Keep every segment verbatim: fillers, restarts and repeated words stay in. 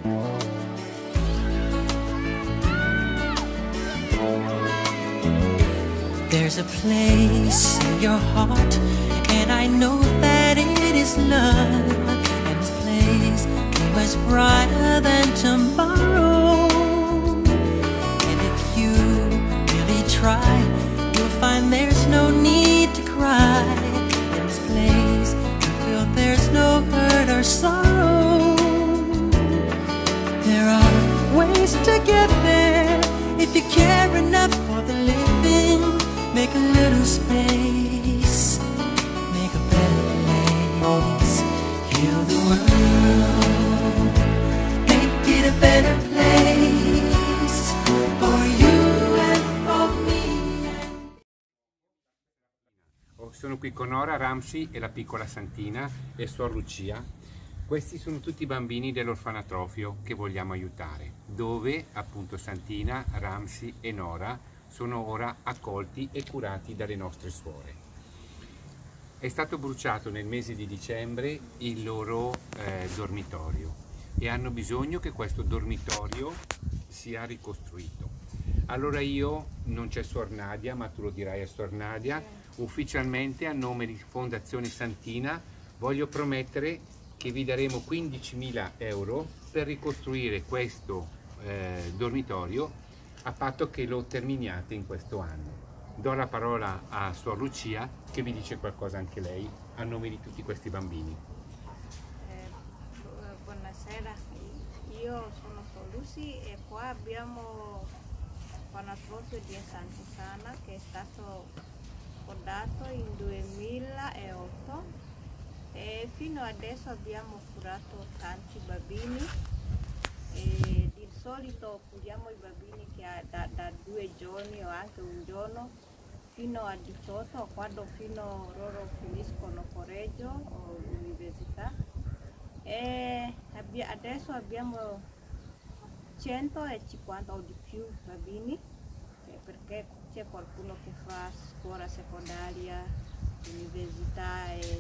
There's a place in your heart, and I know that it is love. And this place is much brighter than tomorrow. And if you really try, you'll find there's no need to cry. In this place, you feel there's no hurt or sorrow. There are ways to get there if you care enough for the living. Make a little space, make a better place. Heal the world, make it a better place for you and for me. Sono qui con Nora, Ramsey e la piccola Santina e Suor Lucia. Questi sono tutti i bambini dell'orfanatrofio che vogliamo aiutare, dove appunto Santina, Ramsey e Nora sono ora accolti e curati dalle nostre suore. È stato bruciato nel mese di dicembre il loro eh, dormitorio e hanno bisogno che questo dormitorio sia ricostruito. Allora io, non c'è Suor Nadia, ma tu lo dirai a Suor Nadia, ufficialmente a nome di Fondazione Santina voglio promettere che vi daremo quindicimila euro per ricostruire questo eh, dormitorio, a patto che lo terminiate in questo anno. Do la parola a Suor Lucia che vi dice qualcosa anche lei a nome di tutti questi bambini. Eh, buonasera, io sono Suor Lucia e qua abbiamo l'orfanatrofio di Santa Sana che è stato fondato in duemilaotto e fino adesso abbiamo curato tanti bambini. E di solito curiamo i bambini che ha da, da due giorni o anche un giorno fino a diciotto, quando fino loro finiscono collegio o università. E abbi adesso abbiamo centocinquanta o di più bambini, perché c'è qualcuno che fa scuola secondaria, università e...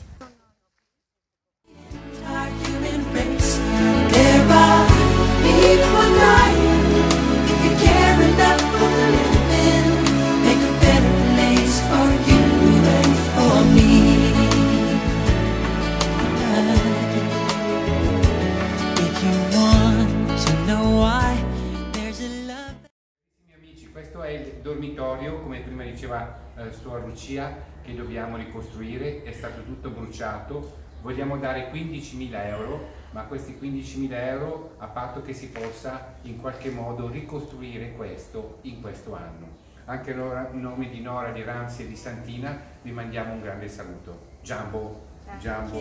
Questo è il dormitorio, come prima diceva eh, Suor Lucia, che dobbiamo ricostruire, è stato tutto bruciato. Vogliamo dare quindicimila euro, ma questi quindicimila euro a patto che si possa in qualche modo ricostruire questo in questo anno. Anche a nome di Nora, di Ramsey e di Santina vi mandiamo un grande saluto. Jumbo, Jumbo.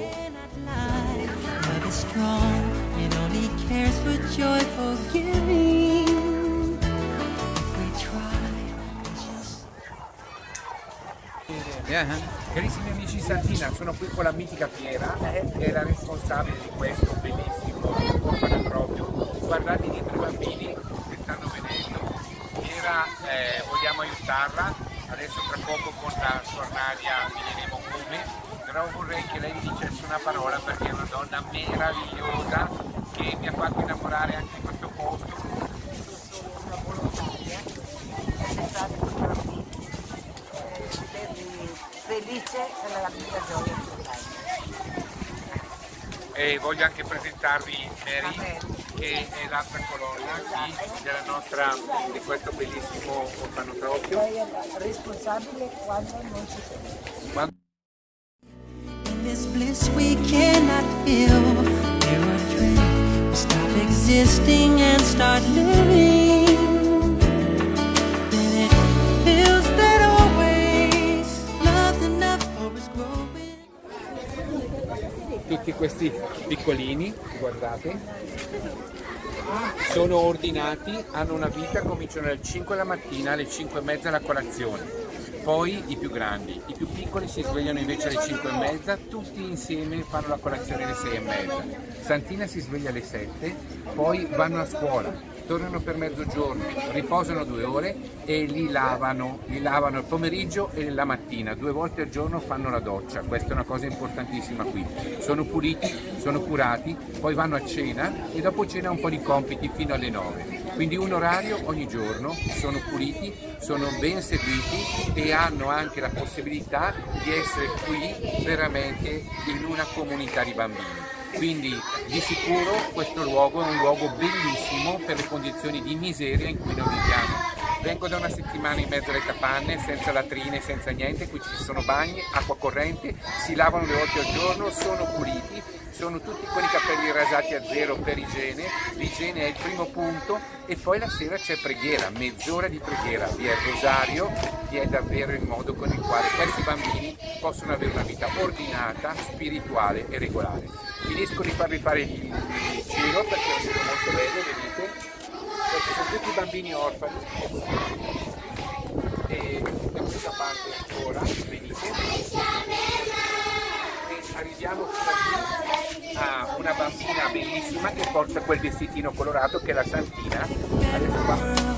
Yeah. Carissimi amici di Santina, sono qui con la mitica Piera, che è la responsabile di questo bellissimo orfanatrofio. Guardate dietro i bambini che stanno venendo. Piera, eh, vogliamo aiutarla, adesso tra poco con la Suor Nadia vi diremo come, però vorrei che lei mi dicesse una parola perché è una donna meravigliosa che mi ha fatto innamorare anche di questo posto. Una volontaria, felice è la mia gioia più grande. E voglio anche presentarvi Mary, che è l'altra colonna di, della nostra, di questo bellissimo orfanotrofio. Lei è responsabile quando non ci sono. In this bliss we cannot feel, there are dreams, we stop existing and start living. Then it feels that always love's enough for us growing. Tutti questi piccolini, guardate, sono ordinati, hanno una vita, cominciano alle cinque la mattina, alle cinque e mezza la colazione. Poi i più grandi, i più piccoli si svegliano invece alle cinque e mezza, tutti insieme fanno la colazione alle sei e mezza. Santina si sveglia alle sette, poi vanno a scuola, tornano per mezzogiorno, riposano due ore e li lavano, li lavano il pomeriggio e la mattina, due volte al giorno fanno la doccia, questa è una cosa importantissima qui. Sono puliti, sono curati, poi vanno a cena e dopo cena un po' di compiti fino alle nove. Quindi un orario ogni giorno, sono puliti, sono ben seguiti e hanno anche la possibilità di essere qui veramente in una comunità di bambini. Quindi di sicuro questo luogo è un luogo bellissimo per le condizioni di miseria in cui noi viviamo. Vengo da una settimana in mezzo alle capanne, senza latrine, senza niente, qui ci sono bagni, acqua corrente, si lavano due volte al giorno, sono puliti, sono tutti con i capelli rasati a zero per igiene, l'igiene è il primo punto e poi la sera c'è preghiera, mezz'ora di preghiera, vi è il rosario, che è davvero il modo con il quale questi bambini possono avere una vita ordinata, spirituale e regolare. Finisco di farvi fare il giro perché è un giro molto bello, vedete? Questi sono tutti bambini orfani e da questa parte ancora, vedete? E arriviamo fino qui a una bambina bellissima che porta quel vestitino colorato che è la Santina. Adesso qua.